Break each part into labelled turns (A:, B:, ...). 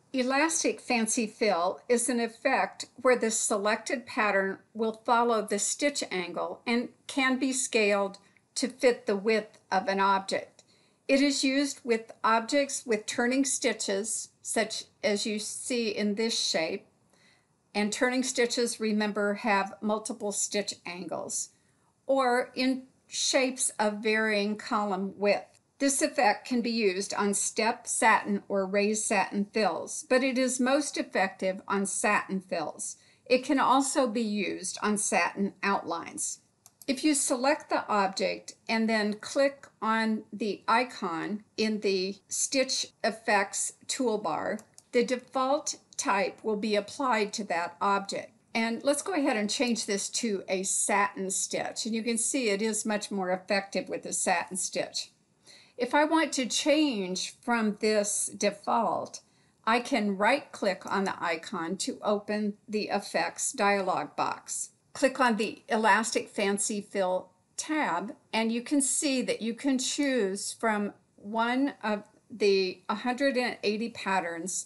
A: Elastic fancy fill is an effect where the selected pattern will follow the stitch angle and can be scaled to fit the width of an object. It is used with objects with turning stitches, such as you see in this shape, and turning stitches, remember, have multiple stitch angles, or in shapes of varying column width. This effect can be used on step satin or raised satin fills, but it is most effective on satin fills. It can also be used on satin outlines. If you select the object and then click on the icon in the Stitch Effects toolbar, the default type will be applied to that object. And let's go ahead and change this to a satin stitch. And you can see it is much more effective with a satin stitch. If I want to change from this default, I can right-click on the icon to open the Effects dialog box. Click on the Elastic Fancy Fill tab, and you can see that you can choose from one of the 180 patterns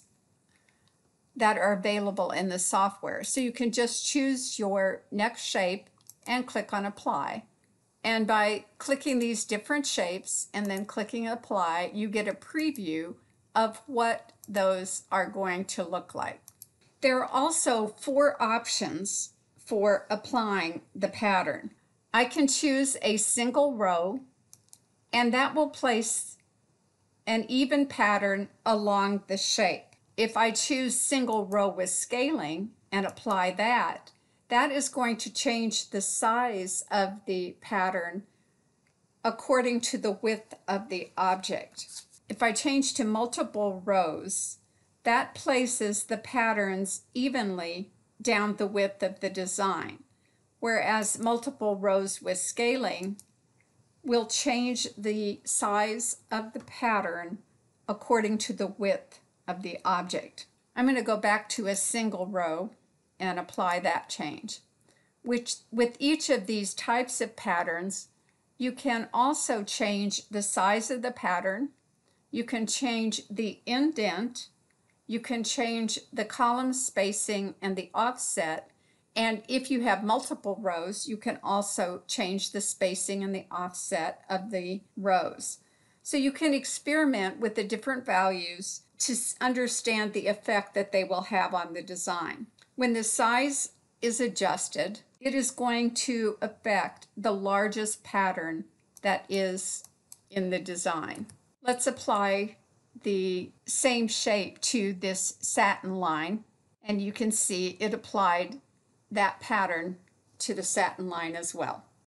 A: that are available in the software. So you can just choose your next shape and click on Apply. And by clicking these different shapes and then clicking Apply, you get a preview of what those are going to look like. There are also 4 options for applying the pattern. I can choose a single row, and that will place an even pattern along the shape. If I choose single row with scaling and apply that, that is going to change the size of the pattern according to the width of the object. If I change to multiple rows, that places the patterns evenly down the width of the design, whereas multiple rows with scaling will change the size of the pattern according to the width of the object. I'm going to go back to a single row and apply that change. With each of these types of patterns, you can also change the size of the pattern, you can change the indent, you can change the column spacing and the offset, and if you have multiple rows, you can also change the spacing and the offset of the rows. So you can experiment with the different values to understand the effect that they will have on the design. When the size is adjusted, it is going to affect the largest pattern that is in the design. Let's apply the same shape to this satin line, and you can see it applied that pattern to the satin line as well.